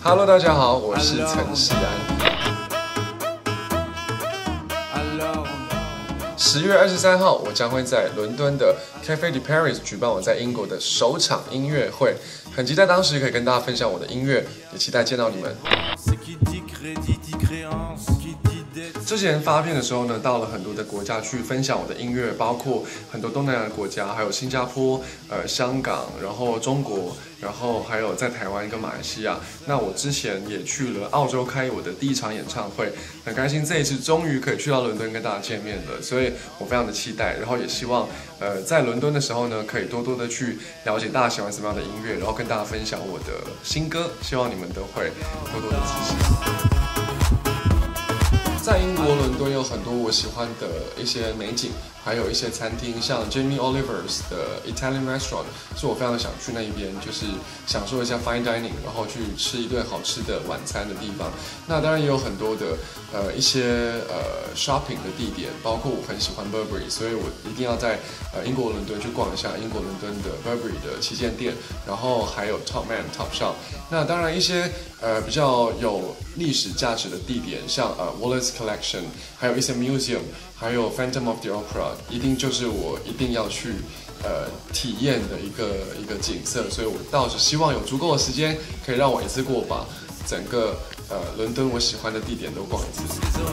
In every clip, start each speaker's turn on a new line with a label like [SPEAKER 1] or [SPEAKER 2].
[SPEAKER 1] Hello， 大家好，我是陈世安。10月23号，我将会在伦敦的 Café de Paris 举办我在英国的首场音乐会，很期待当时可以跟大家分享我的音乐，也期待见到你们。之前发片的时候呢，到了很多的国家去分享我的音乐，包括很多东南亚的国家，还有新加坡、香港，然后中国，然后还有在台湾跟马来西亚。那我之前也去了澳洲开我的第一场演唱会，很开心这一次终于可以去到伦敦跟大家见面了，所以我非常的期待，然后也希望在伦敦的时候呢，可以多多的去了解大家喜欢什么样的音乐，然后跟大家分享我的新歌，希望你们都会多多的支持。在英国伦敦有很多我喜欢的一些美景，还有一些餐厅，像 Jamie Oliver's 的 Italian Restaurant， 是我非常想去那一边，就是享受一下 fine dining， 然后去吃一顿好吃的晚餐的地方。那当然也有很多的一些shopping 的地点，包括我很喜欢 Burberry， 所以我一定要在英国伦敦去逛一下英国伦敦的 Burberry 的旗舰店，然后还有 Topshop。那当然一些比较有历史价值的地点，像Wallace Collection， 还有一些 museum， 还有 Phantom of the Opera， 一定就是我一定要去体验的一个景色，所以我倒是希望有足够的时间，可以让我一次过把整个伦敦我喜欢的地点都逛一次。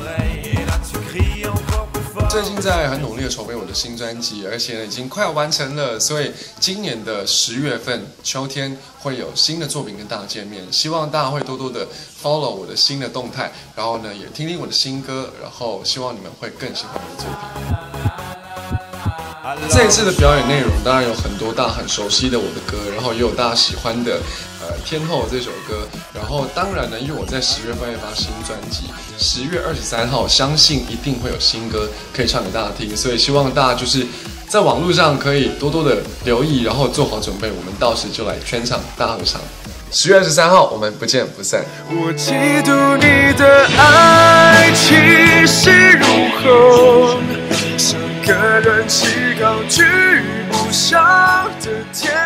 [SPEAKER 1] 最近在很努力的筹备我的新专辑，而且已经快要完成了，所以今年的10月份秋天会有新的作品跟大家见面，希望大家会多多的 follow 我的新的动态，然后呢也听听我的新歌，然后希望你们会更喜欢我的作品。这一次的表演内容当然有很多大家很熟悉的我的歌，然后也有大家喜欢的天后这首歌，然后当然呢，因为我在10月份会发新专辑，10月23号相信一定会有新歌可以唱给大家听，所以希望大家就是在网络上可以多多的留意，然后做好准备，我们到时就来全场大合唱。10月23号，我们不见不散。
[SPEAKER 2] 我嫉妒你的爱气势如虹，像个人气高居不上的天。